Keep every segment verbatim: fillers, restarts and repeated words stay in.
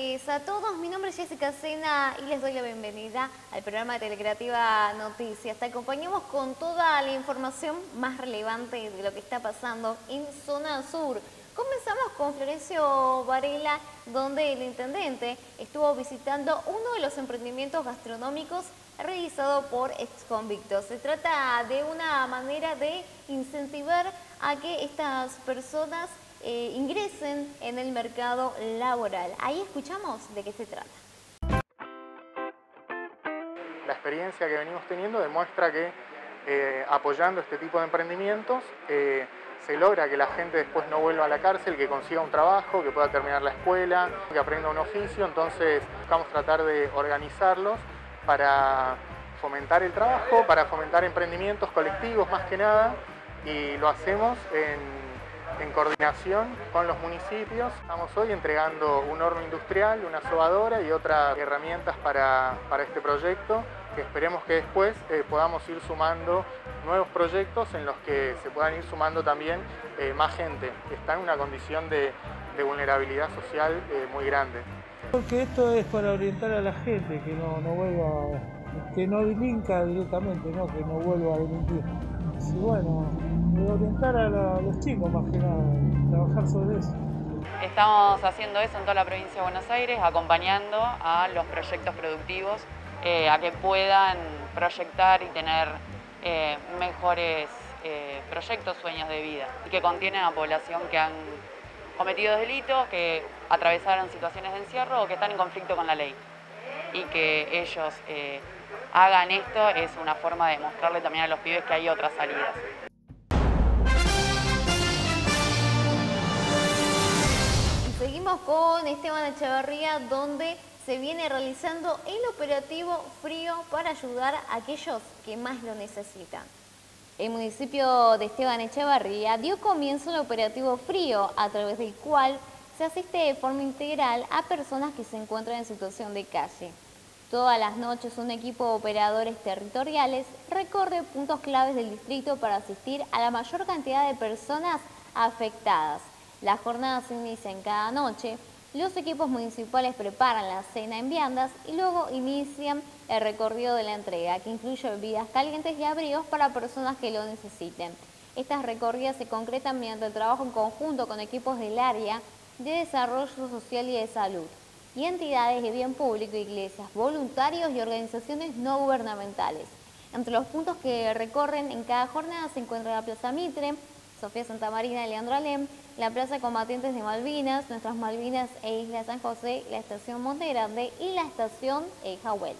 tardes a todos. Mi nombre es Jessica Sena y les doy la bienvenida al programa de Telecreativa Noticias. Te acompañamos con toda la información más relevante de lo que está pasando en Zona Sur. Comenzamos con Florencio Varela, donde el intendente estuvo visitando uno de los emprendimientos gastronómicos realizado por exconvictos. Se trata de una manera de incentivar a que estas personas Eh, ingresen en el mercado laboral. Ahí escuchamos de qué se trata. La experiencia que venimos teniendo demuestra que eh, apoyando este tipo de emprendimientos eh, se logra que la gente después no vuelva a la cárcel, que consiga un trabajo, que pueda terminar la escuela, que aprenda un oficio. Entonces buscamos tratar de organizarlos para fomentar el trabajo, para fomentar emprendimientos colectivos más que nada, y lo hacemos en en coordinación con los municipios. Estamos hoy entregando un horno industrial, una sobadora y otras herramientas para, para este proyecto, que esperemos que después eh, podamos ir sumando nuevos proyectos en los que se puedan ir sumando también eh, más gente que está en una condición de, de vulnerabilidad social eh, muy grande. Porque esto es para orientar a la gente, que no, no vuelva, que no delinca directamente, ¿no? Que no vuelva a delinquir. Y bueno, orientar a, la, a los chicos más que nada, trabajar sobre eso. Estamos haciendo eso en toda la provincia de Buenos Aires, acompañando a los proyectos productivos eh, a que puedan proyectar y tener eh, mejores eh, proyectos, sueños de vida, y que contienen a población que han cometido delitos, que atravesaron situaciones de encierro o que están en conflicto con la ley. Y que ellos eh, hagan esto es una forma de mostrarle también a los pibes que hay otras salidas. Seguimos con Esteban Echeverría, donde se viene realizando el operativo Frío para ayudar a aquellos que más lo necesitan. El municipio de Esteban Echeverría dio comienzo al operativo Frío, a través del cual se asiste de forma integral a personas que se encuentran en situación de calle. Todas las noches un equipo de operadores territoriales recorre puntos claves del distrito para asistir a la mayor cantidad de personas afectadas. Las jornadas se inician cada noche, los equipos municipales preparan la cena en viandas y luego inician el recorrido de la entrega, que incluye bebidas calientes y abrigos para personas que lo necesiten. Estas recorridas se concretan mediante el trabajo en conjunto con equipos del área de desarrollo social y de salud, y entidades de bien público, iglesias, voluntarios y organizaciones no gubernamentales. Entre los puntos que recorren en cada jornada se encuentra la Plaza Mitre, Sofía Santa Marina y Leandro Alem, la Plaza Combatientes de Malvinas, Nuestras Malvinas e Isla San José, la Estación Monte Grande y la Estación El Jawel.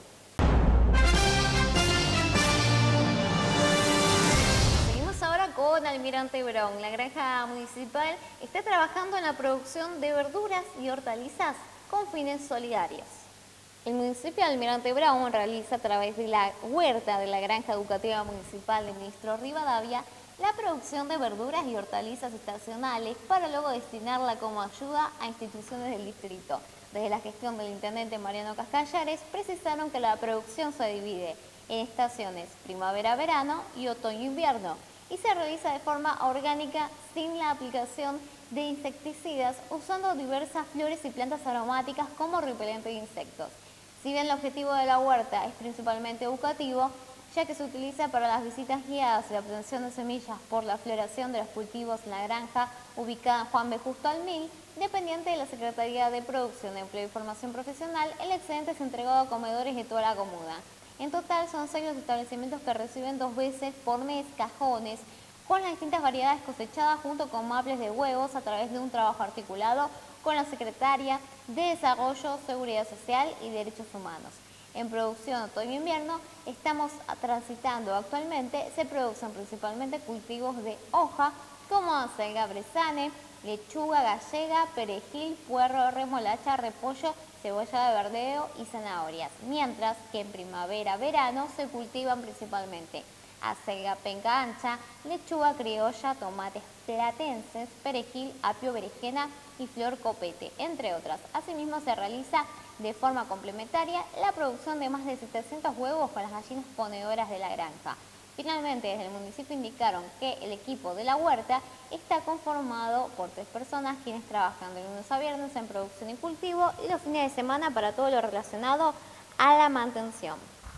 Seguimos ahora con Almirante Brown. La granja municipal está trabajando en la producción de verduras y hortalizas con fines solidarios. El municipio de Almirante Brown realiza a través de la huerta de la granja educativa municipal de Ministro Rivadavia la producción de verduras y hortalizas estacionales para luego destinarla como ayuda a instituciones del distrito. Desde la gestión del intendente Mariano Cascallares precisaron que la producción se divide en estaciones primavera-verano y otoño-invierno y se realiza de forma orgánica sin la aplicación de insecticidas, usando diversas flores y plantas aromáticas como repelente de insectos. Si bien el objetivo de la huerta es principalmente educativo, ya que se utiliza para las visitas guiadas y la obtención de semillas por la floración de los cultivos en la granja ubicada en Juan B. Justo al Mil, dependiente de la Secretaría de Producción, Empleo y Formación Profesional, el excedente es entregado a comedores de toda la comuna. En total son seis los establecimientos que reciben dos veces por mes cajones con las distintas variedades cosechadas junto con maples de huevos a través de un trabajo articulado con la Secretaría de Desarrollo, Seguridad Social y Derechos Humanos. En producción otoño-invierno estamos transitando actualmente, se producen principalmente cultivos de hoja como acelga brezane, lechuga gallega, perejil, puerro, remolacha, repollo, cebolla de verdeo y zanahorias, mientras que en primavera-verano se cultivan principalmente acelga penca ancha, lechuga criolla, tomates platenses, perejil, apio, berenjena y flor copete, entre otras. Asimismo se realiza de forma complementaria la producción de más de setecientos huevos con las gallinas ponedoras de la granja. Finalmente, desde el municipio indicaron que el equipo de la huerta está conformado por tres personas quienes trabajan de lunes a viernes en producción y cultivo y los fines de semana para todo lo relacionado a la mantención.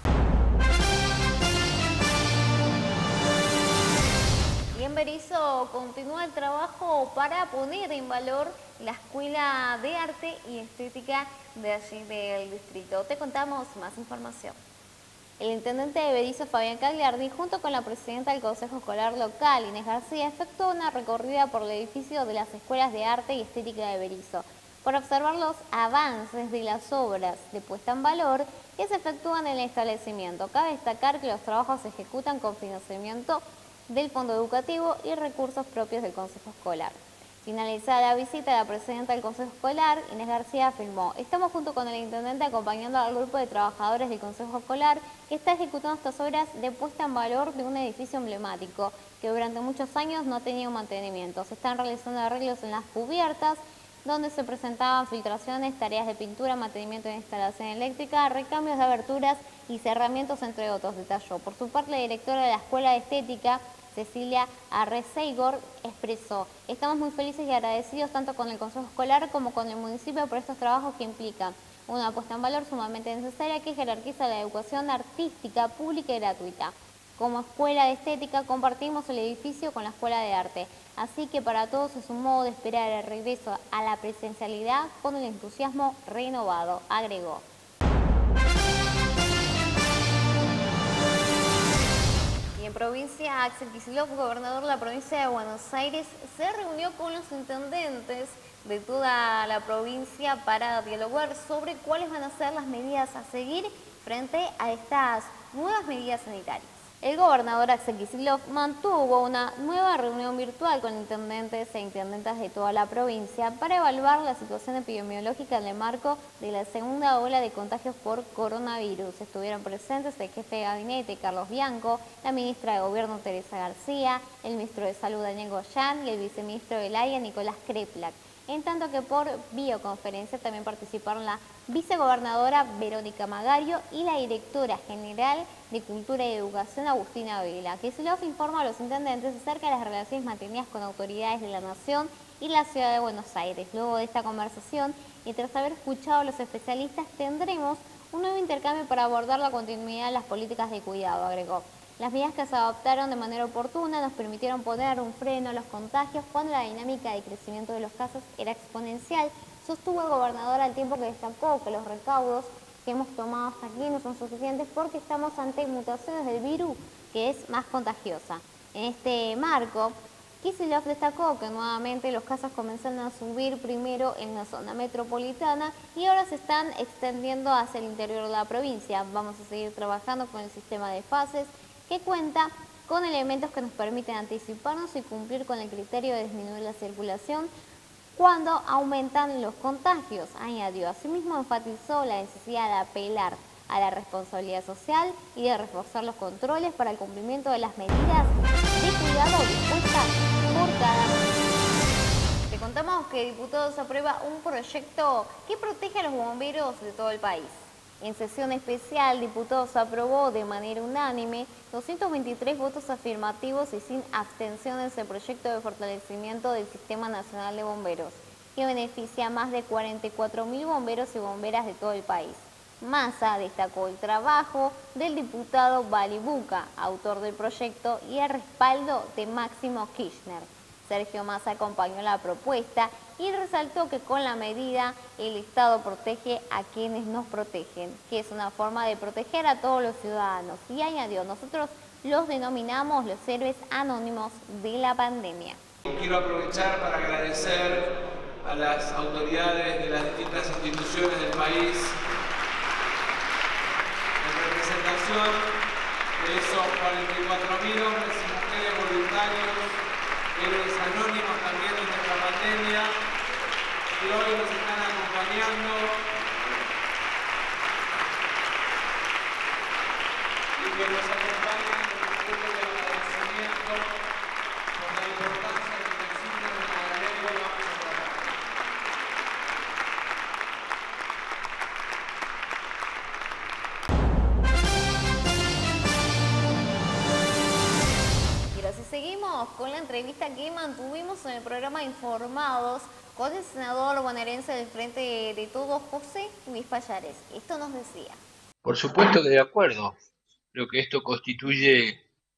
Y en Berisso continúa el trabajo para poner en valor la Escuela de Arte y Estética de allí del distrito. Te contamos más información. El intendente de Berisso, Fabián Cagliardi, junto con la presidenta del Consejo Escolar Local, Inés García, efectuó una recorrida por el edificio de las Escuelas de Arte y Estética de Berisso, para observar los avances de las obras de puesta en valor que se efectúan en el establecimiento. Cabe destacar que los trabajos se ejecutan con financiamiento del Fondo Educativo y recursos propios del Consejo Escolar. Finalizada la visita, la presidenta del Consejo Escolar, Inés García, afirmó: estamos junto con el intendente acompañando al grupo de trabajadores del Consejo Escolar que está ejecutando estas obras de puesta en valor de un edificio emblemático que durante muchos años no ha tenido mantenimiento. Se están realizando arreglos en las cubiertas, donde se presentaban filtraciones, tareas de pintura, mantenimiento de instalación eléctrica, recambios de aberturas y cerramientos, entre otros, detalló. Por su parte, la directora de la Escuela de Estética, Cecilia Arreseigor, expresó: estamos muy felices y agradecidos tanto con el Consejo Escolar como con el municipio por estos trabajos que implican una puesta en valor sumamente necesaria que jerarquiza la educación artística pública y gratuita. Como Escuela de Estética compartimos el edificio con la Escuela de Arte, así que para todos es un modo de esperar el regreso a la presencialidad con el entusiasmo renovado, agregó. Y en provincia, Axel Kicillof, gobernador de la provincia de Buenos Aires, se reunió con los intendentes de toda la provincia para dialogar sobre cuáles van a ser las medidas a seguir frente a estas nuevas medidas sanitarias. El gobernador Axel Kicillof mantuvo una nueva reunión virtual con intendentes e intendentas de toda la provincia para evaluar la situación epidemiológica en el marco de la segunda ola de contagios por coronavirus. Estuvieron presentes el jefe de gabinete Carlos Bianco, la ministra de Gobierno Teresa García, el ministro de Salud Daniel Goyán y el viceministro del área Nicolás Kreplak. En tanto que por videoconferencia también participaron la vicegobernadora Verónica Magario y la directora general de Cultura y Educación Agustina Vela. Kicillof informa a los intendentes acerca de las relaciones mantenidas con autoridades de la Nación y la Ciudad de Buenos Aires. Luego de esta conversación y tras haber escuchado a los especialistas, tendremos un nuevo intercambio para abordar la continuidad de las políticas de cuidado, agregó. Las medidas que se adoptaron de manera oportuna nos permitieron poner un freno a los contagios cuando la dinámica de crecimiento de los casos era exponencial, sostuvo el gobernador, al tiempo que destacó que los recaudos que hemos tomado hasta aquí no son suficientes porque estamos ante mutaciones del virus que es más contagiosa. En este marco, Kicillof destacó que nuevamente los casos comenzaron a subir primero en la zona metropolitana y ahora se están extendiendo hacia el interior de la provincia. Vamos a seguir trabajando con el sistema de fases que cuenta con elementos que nos permiten anticiparnos y cumplir con el criterio de disminuir la circulación cuando aumentan los contagios, añadió. Asimismo, enfatizó la necesidad de apelar a la responsabilidad social y de reforzar los controles para el cumplimiento de las medidas de cuidado dispuestas por cada municipio. Te contamos que Diputados aprueba un proyecto que protege a los bomberos de todo el país. En sesión especial, Diputados aprobó de manera unánime doscientos veintitrés votos afirmativos y sin abstenciones el proyecto de fortalecimiento del Sistema Nacional de Bomberos, que beneficia a más de cuarenta y cuatro mil bomberos y bomberas de todo el país. Massa destacó el trabajo del diputado Balibuca, autor del proyecto, y el respaldo de Máximo Kirchner. Sergio Massa acompañó la propuesta y resaltó que con la medida el Estado protege a quienes nos protegen, que es una forma de proteger a todos los ciudadanos. Y añadió: nosotros los denominamos los héroes anónimos de la pandemia. Quiero aprovechar para agradecer a las autoridades de las distintas instituciones del país en representación de esos cuarenta y cuatro mil hombres y mujeres voluntarios, héroes anónimos también de nuestra pandemia, que hoy nos están acompañando y que nos acompañan en el grupo de agradecimiento por la importancia que nos signo de la ley que vamos a tratar. entrevista que mantuvimos en el programa Informados con el senador bonaerense del Frente de Todos, José Luis Pallares. Esto nos decía. Por supuesto que de acuerdo. Creo que esto constituye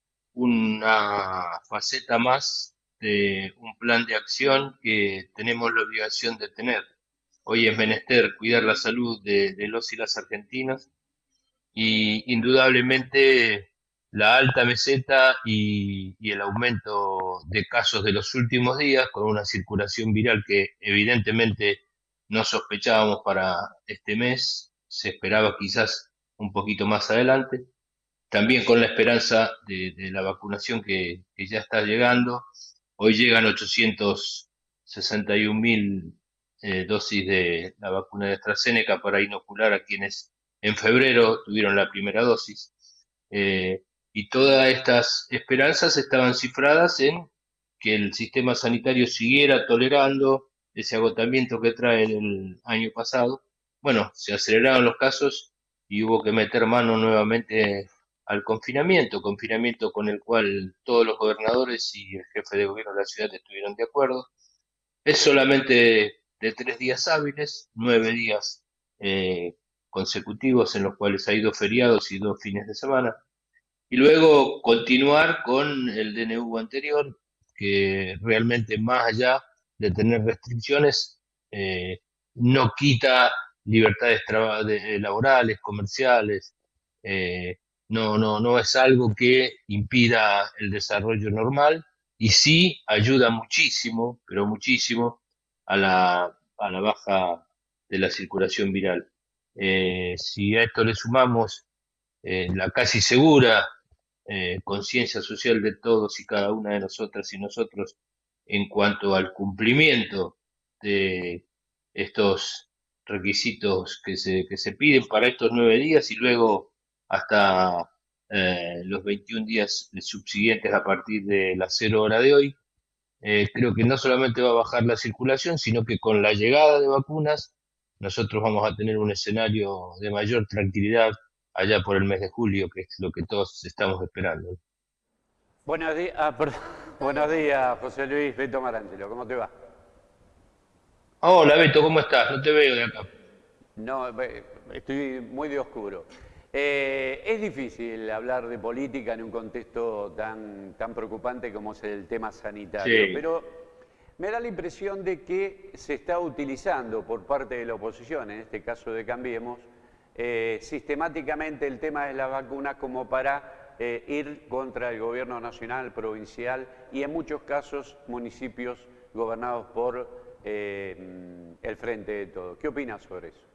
una faceta más de un plan de acción que tenemos la obligación de tener. Hoy es menester cuidar la salud de, de los y las argentinas y indudablemente la alta meseta y, y el aumento de casos de los últimos días con una circulación viral que evidentemente no sospechábamos para este mes, se esperaba quizás un poquito más adelante, también con la esperanza de, de la vacunación que, que ya está llegando. Hoy llegan ochocientos sesenta y un mil eh, dosis de la vacuna de AstraZeneca para inocular a quienes en febrero tuvieron la primera dosis. Eh, y todas estas esperanzas estaban cifradas en que el sistema sanitario siguiera tolerando ese agotamiento que trae el año pasado. Bueno, se aceleraron los casos y hubo que meter mano nuevamente al confinamiento, confinamiento con el cual todos los gobernadores y el jefe de gobierno de la ciudad estuvieron de acuerdo. Es solamente de tres días hábiles, nueve días eh, consecutivos en los cuales hay dos feriados y dos fines de semana. Y luego continuar con el D N U anterior, que realmente más allá de tener restricciones, eh, no quita libertades de, laborales, comerciales, eh, no, no, no es algo que impida el desarrollo normal y sí ayuda muchísimo, pero muchísimo, a la, a la baja de la circulación viral. Eh, si a esto le sumamos eh, la casi segura eh, conciencia social de todos y cada una de nosotras y nosotros en cuanto al cumplimiento de estos requisitos que se, que se piden para estos nueve días y luego hasta eh, los veintiún días subsiguientes a partir de la cero hora de hoy, eh, creo que no solamente va a bajar la circulación, sino que con la llegada de vacunas nosotros vamos a tener un escenario de mayor tranquilidad allá por el mes de julio, que es lo que todos estamos esperando. Buenos días, ah, buenos días, José Luis. Beto Marangelo, ¿cómo te va? Hola Beto, ¿cómo estás? No te veo de acá. No, estoy muy de oscuro. Eh, es difícil hablar de política en un contexto tan, tan preocupante como es el tema sanitario, sí. Pero me da la impresión de que se está utilizando por parte de la oposición, en este caso de Cambiemos, eh, sistemáticamente el tema de las vacunas como para eh, ir contra el gobierno nacional, provincial y en muchos casos municipios gobernados por eh, el Frente de Todos. ¿Qué opinas sobre eso?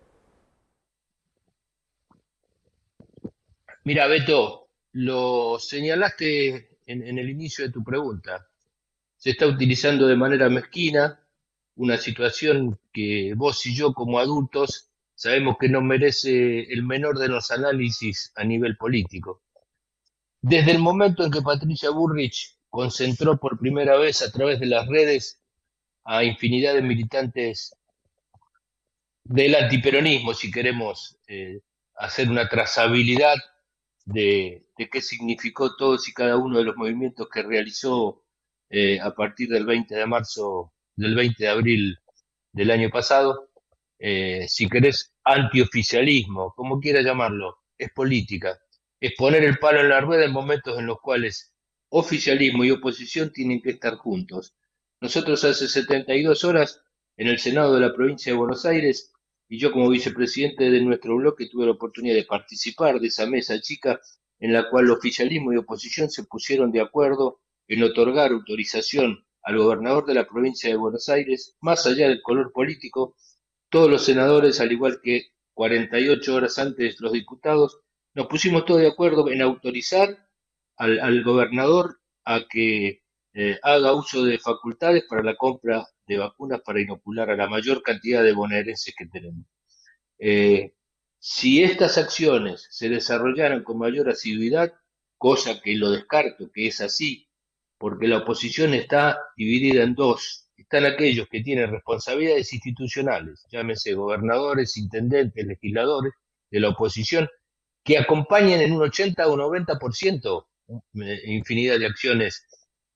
Mira, Beto, lo señalaste en, en el inicio de tu pregunta. Se está utilizando de manera mezquina una situación que vos y yo como adultos sabemos que no merece el menor de los análisis a nivel político. Desde el momento en que Patricia Bullrich concentró por primera vez a través de las redes a infinidad de militantes del antiperonismo, si queremos eh, hacer una trazabilidad de, de qué significó todos y cada uno de los movimientos que realizó eh, a partir del veinte de marzo, del veinte de abril del año pasado, eh, si querés, antioficialismo, como quiera llamarlo, es política, es poner el palo en la rueda en momentos en los cuales oficialismo y oposición tienen que estar juntos. Nosotros hace setenta y dos horas en el Senado de la provincia de Buenos Aires, y yo como vicepresidente de nuestro bloque tuve la oportunidad de participar de esa mesa chica en la cual oficialismo y oposición se pusieron de acuerdo en otorgar autorización al gobernador de la provincia de Buenos Aires, más allá del color político. Todos los senadores, al igual que cuarenta y ocho horas antes los diputados, nos pusimos todos de acuerdo en autorizar al, al gobernador a que eh, haga uso de facultades para la compra de vacunas para inocular a la mayor cantidad de bonaerenses que tenemos. Eh, si estas acciones se desarrollaran con mayor asiduidad, cosa que lo descarto que es así, porque la oposición está dividida en dos. Están aquellos que tienen responsabilidades institucionales, llámese gobernadores, intendentes, legisladores de la oposición, que acompañan en un ochenta o noventa por ciento infinidad de acciones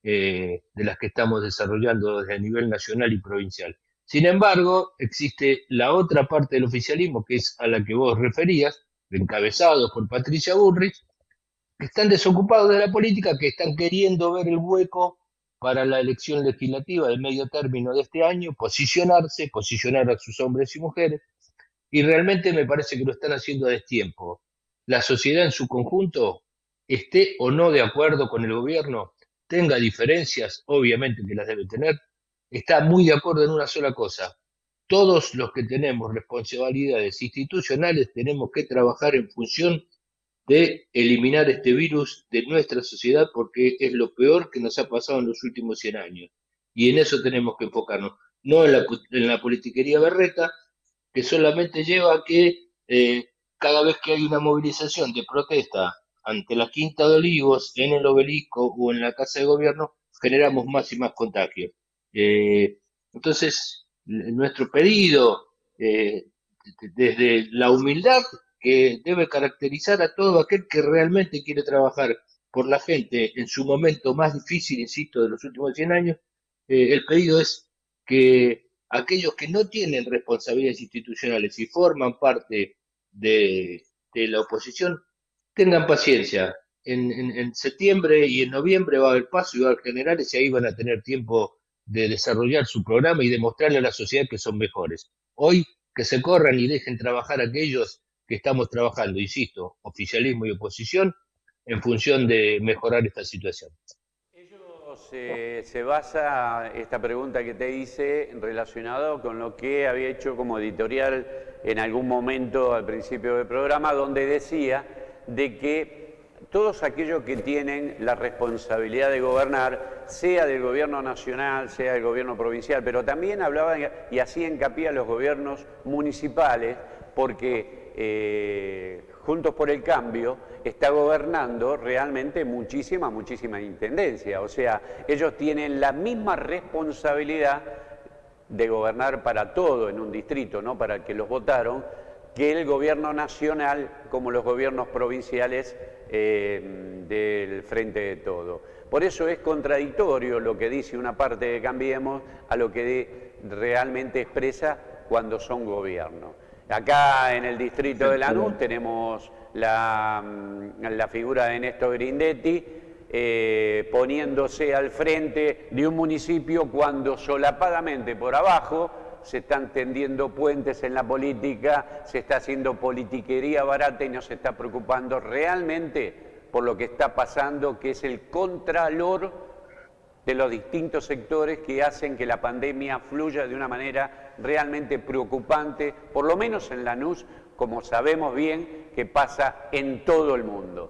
eh, de las que estamos desarrollando desde el nivel nacional y provincial. Sin embargo, existe la otra parte del oficialismo, que es a la que vos referías, encabezados por Patricia Bullrich, que están desocupados de la política, que están queriendo ver el hueco para la elección legislativa de medio término de este año, posicionarse, posicionar a sus hombres y mujeres, y realmente me parece que lo están haciendo a destiempo. La sociedad en su conjunto, esté o no de acuerdo con el gobierno, tenga diferencias, obviamente que las debe tener, está muy de acuerdo en una sola cosa: todos los que tenemos responsabilidades institucionales tenemos que trabajar en función de eliminar este virus de nuestra sociedad, porque es lo peor que nos ha pasado en los últimos cien años. Y en eso tenemos que enfocarnos, no en la, en la politiquería berreta, que solamente lleva a que eh, cada vez que hay una movilización de protesta ante la Quinta de Olivos, en el Obelisco o en la Casa de Gobierno, generamos más y más contagios. Eh, entonces, nuestro pedido, eh, desde la humildad que debe caracterizar a todo aquel que realmente quiere trabajar por la gente en su momento más difícil, insisto, de los últimos cien años, eh, el pedido es que aquellos que no tienen responsabilidades institucionales y forman parte de, de la oposición tengan paciencia. En, en, en septiembre y en noviembre va a haber paso y va a haber generales, y ahí van a tener tiempo de desarrollar su programa y demostrarle a la sociedad que son mejores. Hoy, que se corran y dejen trabajar a aquellos que estamos trabajando, insisto, oficialismo y oposición, en función de mejorar esta situación. Ellos eh, se basa esta pregunta que te hice relacionado con lo que había hecho como editorial en algún momento al principio del programa, donde decía de que todos aquellos que tienen la responsabilidad de gobernar, sea del gobierno nacional, sea del gobierno provincial, pero también hablaba y hacía hincapié a los gobiernos municipales, porque eh, Juntos por el Cambio está gobernando realmente muchísima, muchísima intendencia. O sea, ellos tienen la misma responsabilidad de gobernar para todo en un distrito, ¿no?, para el que los votaron, que el gobierno nacional, como los gobiernos provinciales eh, del Frente de Todo. Por eso es contradictorio lo que dice una parte de Cambiemos a lo que de, realmente expresa cuando son gobierno. Acá en el distrito de Lanús tenemos la, la figura de Néstor Grindetti eh, poniéndose al frente de un municipio cuando solapadamente por abajo se están tendiendo puentes en la política, se está haciendo politiquería barata y no se está preocupando realmente por lo que está pasando, que es el contralor de los distintos sectores que hacen que la pandemia fluya de una manera realmente preocupante, por lo menos en Lanús, como sabemos bien que pasa en todo el mundo.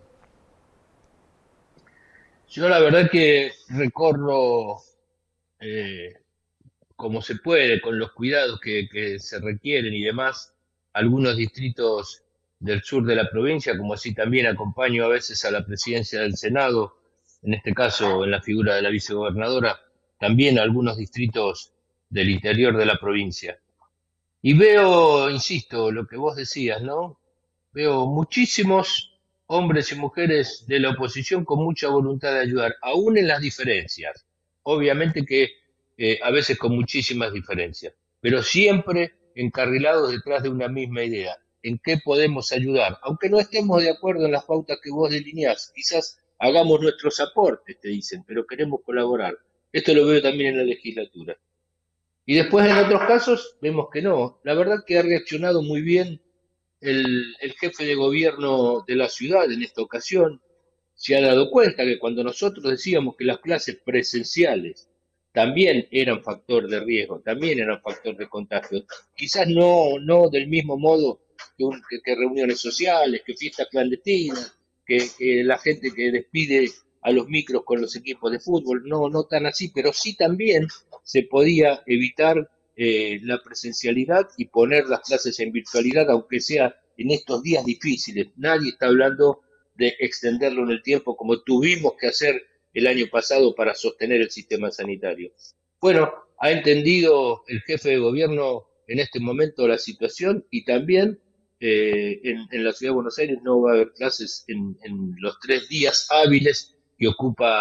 Yo la verdad que recorro eh, como se puede, con los cuidados que, que se requieren y demás, algunos distritos del sur de la provincia, como así también acompaño a veces a la presidencia del Senado, en este caso en la figura de la vicegobernadora, también algunos distritos del interior de la provincia. Y veo, insisto, lo que vos decías, ¿no? Veo muchísimos hombres y mujeres de la oposición con mucha voluntad de ayudar, aún en las diferencias. Obviamente que eh, a veces con muchísimas diferencias, pero siempre encarrilados detrás de una misma idea. ¿En qué podemos ayudar? Aunque no estemos de acuerdo en las pautas que vos delineás, quizás hagamos nuestros aportes, te dicen, pero queremos colaborar. Esto lo veo también en la legislatura. Y después en otros casos vemos que no. La verdad que ha reaccionado muy bien el, el jefe de gobierno de la ciudad en esta ocasión. Se ha dado cuenta que cuando nosotros decíamos que las clases presenciales también eran factor de riesgo, también eran factor de contagio, quizás no, no del mismo modo que, un, que, que reuniones sociales, que fiestas clandestinas, que, que la gente que despide a los micros con los equipos de fútbol, no, no tan así, pero sí también se podía evitar eh, la presencialidad y poner las clases en virtualidad, aunque sea en estos días difíciles. Nadie está hablando de extenderlo en el tiempo como tuvimos que hacer el año pasado para sostener el sistema sanitario. Bueno, ha entendido el jefe de gobierno en este momento la situación y también eh, en, en la Ciudad de Buenos Aires no va a haber clases en, en los tres días hábiles que ocupa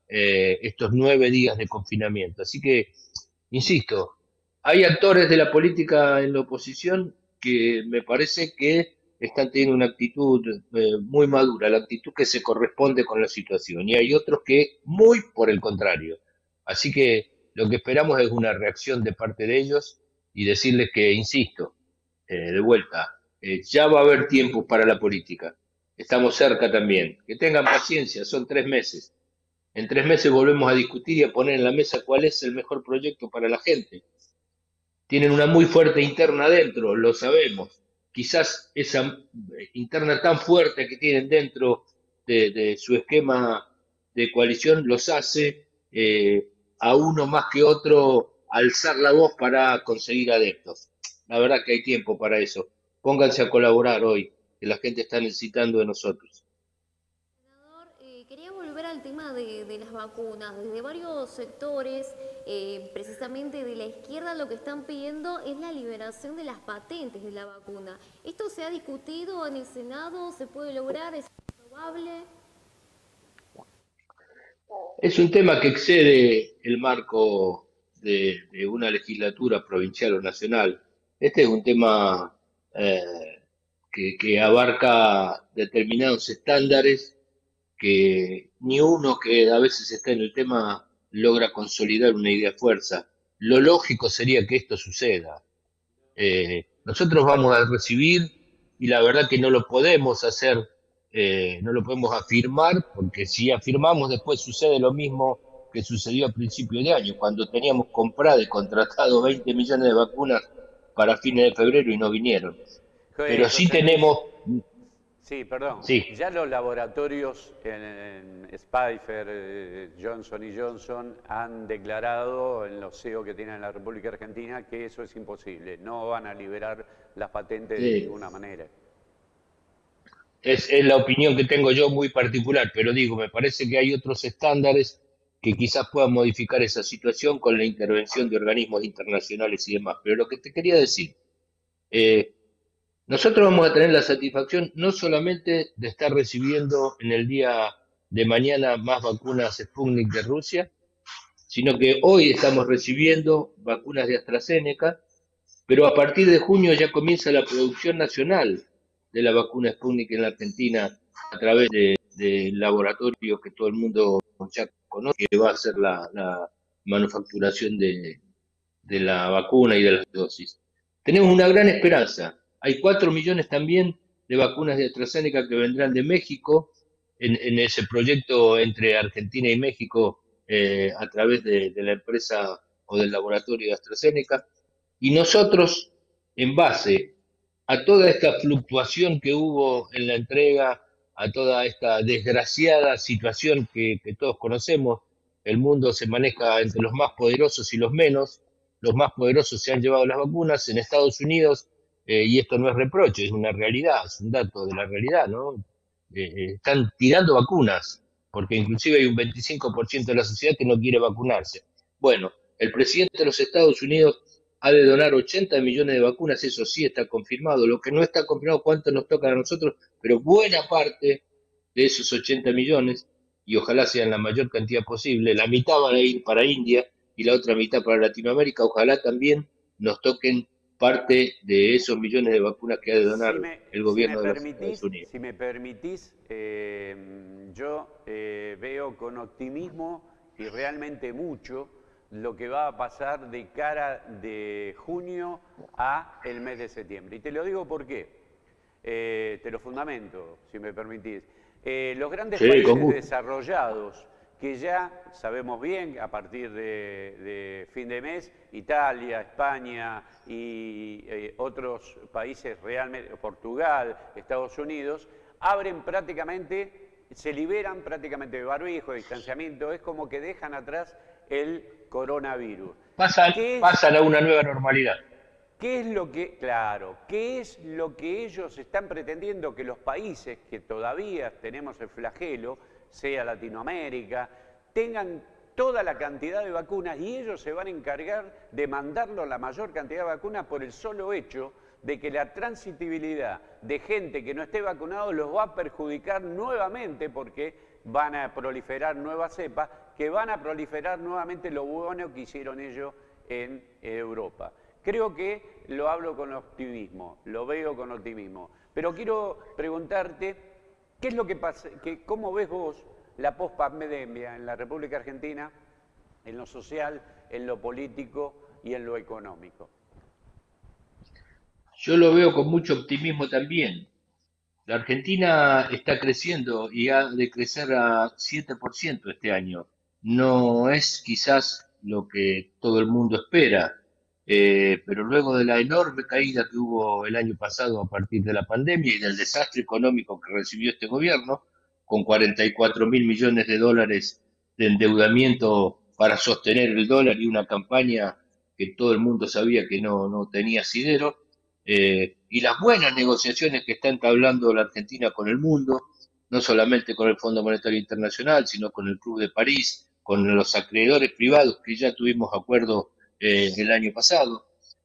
eh, estos nueve días de confinamiento. Así que, insisto, hay actores de la política en la oposición que me parece que están teniendo una actitud eh, muy madura, la actitud que se corresponde con la situación, y hay otros que muy por el contrario. Así que lo que esperamos es una reacción de parte de ellos y decirles que, insisto, eh, de vuelta, eh, ya va a haber tiempo para la política. Estamos cerca también. Que tengan paciencia, son tres meses. En tres meses volvemos a discutir y a poner en la mesa cuál es el mejor proyecto para la gente. Tienen una muy fuerte interna adentro, lo sabemos. Quizás esa interna tan fuerte que tienen dentro de, de su esquema de coalición los hace eh, a uno más que otro alzar la voz para conseguir adeptos. La verdad que hay tiempo para eso. Pónganse a colaborar hoy, que la gente está necesitando de nosotros. Senador, eh, quería volver al tema de, de las vacunas. Desde varios sectores, eh, precisamente de la izquierda, lo que están pidiendo es la liberación de las patentes de la vacuna. ¿Esto se ha discutido en el Senado? ¿Se puede lograr? ¿Es probable? Es un tema que excede el marco de, de una legislatura provincial o nacional. Este es un tema eh, que, que abarca determinados estándares que ni uno que a veces está en el tema logra consolidar una idea fuerza. Lo lógico sería que esto suceda. Eh, nosotros vamos a recibir, y la verdad que no lo podemos hacer, eh, no lo podemos afirmar, porque si afirmamos después sucede lo mismo que sucedió a principios de año, cuando teníamos comprado y contratado veinte millones de vacunas para fines de febrero y no vinieron. Pero sí tenemos... Sí, perdón. Sí. Ya los laboratorios en, en Spitzer, eh, Johnson y Johnson han declarado en los C E O que tienen en la República Argentina que eso es imposible. No van a liberar las patentes Sí. de ninguna manera. Es, es la opinión que tengo yo muy particular, pero digo, me parece que hay otros estándares que quizás puedan modificar esa situación con la intervención de organismos internacionales y demás. Pero lo que te quería decir, eh, nosotros vamos a tener la satisfacción no solamente de estar recibiendo en el día de mañana más vacunas Sputnik de Rusia, sino que hoy estamos recibiendo vacunas de AstraZeneca, pero a partir de junio ya comienza la producción nacional de la vacuna Sputnik en la Argentina a través de, de laboratorios que todo el mundo ya conoce, que va a hacer la, la manufacturación de, de la vacuna y de las dosis. Tenemos una gran esperanza. Hay cuatro millones también de vacunas de AstraZeneca que vendrán de México en, en ese proyecto entre Argentina y México eh, a través de, de la empresa o del laboratorio de AstraZeneca. Y nosotros, en base a toda esta fluctuación que hubo en la entrega, a toda esta desgraciada situación que, que todos conocemos, el mundo se maneja entre los más poderosos y los menos. Los más poderosos se han llevado las vacunas en Estados Unidos, eh, y esto no es reproche, es una realidad, es un dato de la realidad, ¿no? Eh, eh, están tirando vacunas, porque inclusive hay un veinticinco por ciento de la sociedad que no quiere vacunarse. Bueno, el presidente de los Estados Unidos ha de donar ochenta millones de vacunas, eso sí está confirmado. Lo que no está confirmado cuánto nos toca a nosotros, pero buena parte de esos ochenta millones, y ojalá sean la mayor cantidad posible, la mitad van a ir para India y la otra mitad para Latinoamérica, ojalá también nos toquen parte de esos millones de vacunas que ha de donar si me, el gobierno si me de permitís, los Estados Unidos. Si me permitís, eh, yo eh, veo con optimismo y realmente mucho lo que va a pasar de cara de junio a el mes de septiembre. Y te lo digo por qué. Eh, te lo fundamento, si me permitís. Eh, los grandes Sí, países con desarrollados, que ya sabemos bien, a partir de, de fin de mes, Italia, España y eh, otros países realmente, Portugal, Estados Unidos, abren prácticamente, se liberan prácticamente de barbijo, de distanciamiento, es como que dejan atrás el coronavirus. Pasan, ¿Qué es, pasan a una nueva normalidad. ¿Qué es lo que, claro, qué es lo que ellos están pretendiendo que los países que todavía tenemos el flagelo, sea Latinoamérica, tengan toda la cantidad de vacunas y ellos se van a encargar de mandarlo la mayor cantidad de vacunas por el solo hecho de que la transitibilidad de gente que no esté vacunado los va a perjudicar nuevamente porque van a proliferar nuevas cepas que van a proliferar nuevamente lo bueno que hicieron ellos en Europa. Creo que lo hablo con optimismo, lo veo con optimismo. Pero quiero preguntarte, ¿qué es lo que pasa, que, cómo ves vos la pospandemia en la República Argentina, en lo social, en lo político y en lo económico? Yo lo veo con mucho optimismo también. La Argentina está creciendo y ha de crecer a siete por ciento este año. No es quizás lo que todo el mundo espera, eh, pero luego de la enorme caída que hubo el año pasado a partir de la pandemia y del desastre económico que recibió este gobierno, con cuarenta y cuatro mil millones de dólares de endeudamiento para sostener el dólar y una campaña que todo el mundo sabía que no, no tenía asidero, eh, y las buenas negociaciones que está entablando la Argentina con el mundo, no solamente con el Fondo Monetario Internacional, sino con el Club de París, con los acreedores privados que ya tuvimos acuerdo eh, el año pasado,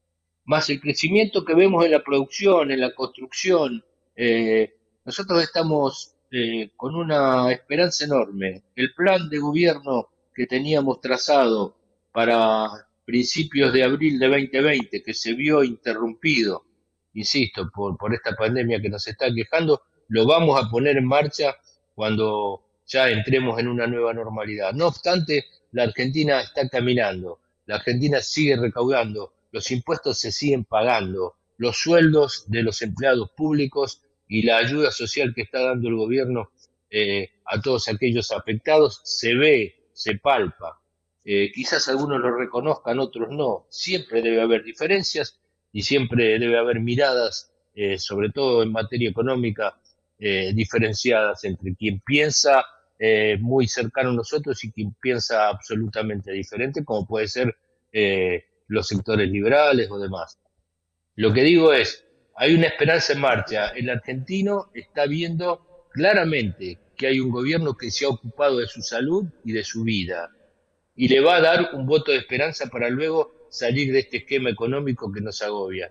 más el crecimiento que vemos en la producción, en la construcción. Eh, nosotros estamos eh, con una esperanza enorme. El plan de gobierno que teníamos trazado para principios de abril de veinte veinte, que se vio interrumpido, insisto, por, por esta pandemia que nos está quejando, lo vamos a poner en marcha cuando ya entremos en una nueva normalidad. No obstante, la Argentina está caminando, la Argentina sigue recaudando, los impuestos se siguen pagando, los sueldos de los empleados públicos y la ayuda social que está dando el gobierno eh, a todos aquellos afectados se ve, se palpa. Eh, quizás algunos lo reconozcan, otros no. Siempre debe haber diferencias y siempre debe haber miradas, eh, sobre todo en materia económica, eh, diferenciadas entre quien piensa eh, muy cercano a nosotros y quien piensa absolutamente diferente, como puede ser eh, los sectores liberales o demás. Lo que digo es, hay una esperanza en marcha. El argentino está viendo claramente que hay un gobierno que se ha ocupado de su salud y de su vida, y le va a dar un voto de esperanza para luego salir de este esquema económico que nos agobia.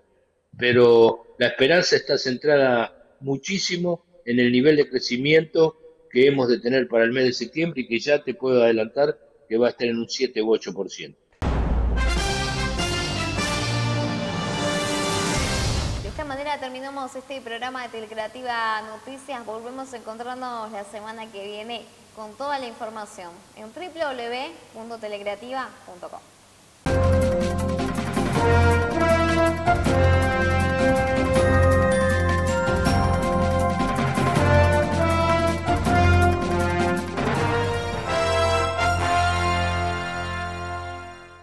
Pero la esperanza está centrada muchísimo en el nivel de crecimiento que hemos de tener para el mes de septiembre y que ya te puedo adelantar que va a estar en un siete u ocho por ciento. De esta manera terminamos este programa de Telecreativa Noticias. Volvemos a encontrarnos la semana que viene con toda la información en doble u doble u doble u punto telecreativa punto com.